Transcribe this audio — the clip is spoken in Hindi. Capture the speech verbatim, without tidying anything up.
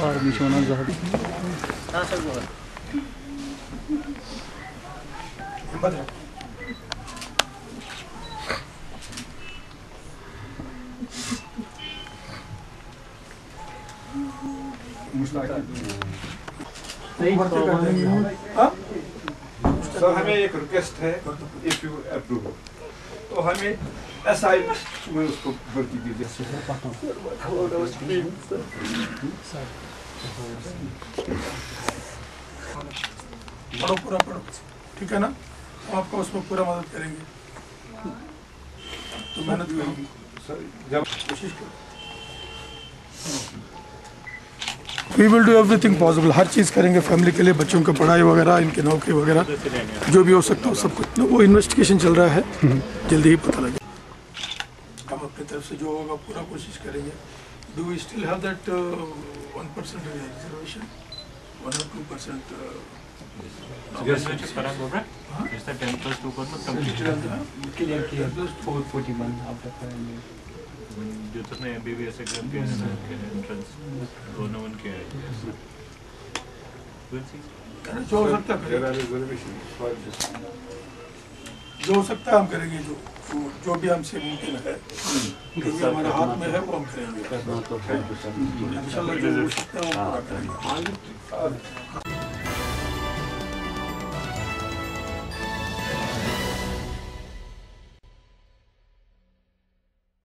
आर्मी शोना जहाज सर हमें एक रिक्वेस्ट है, इफ यू अप्रूव तो हमें एस आई में उसको भर्ती दीजिए। पढ़ो पूरा पढ़ो, ठीक है ना? हम आपको उसमें पूरा मदद करेंगे, तो मेहनत करेंगे, कोशिश करो। We will do everything possible, हर चीज़ करेंगे फैमिली के लिए, बच्चों की पढ़ाई वगैरह, इनकी नौकरी वगैरह, जो भी हो सकता हो सब कुछ। वो इन्वेस्टिगेशन चल रहा है, जल्दी ही पता लगे। हम अपनी तरफ से जो होगा पूरा कोशिश करेंगे। Do we still have that one percent reservation, one और टू परसेंट? जो तो ने एमबीबीएस एग्जाम किया है ना, एंट्रेंस दोनों वन किया है। जो हो सकता है जो हो सकता है हम करेंगे, जो जो भी हमसे मुमकिन है, जो भी हमारे हाथ में है वो हम करेंगे। इंशाल्लाह जो हो सकता है वो पूरा करेंगे।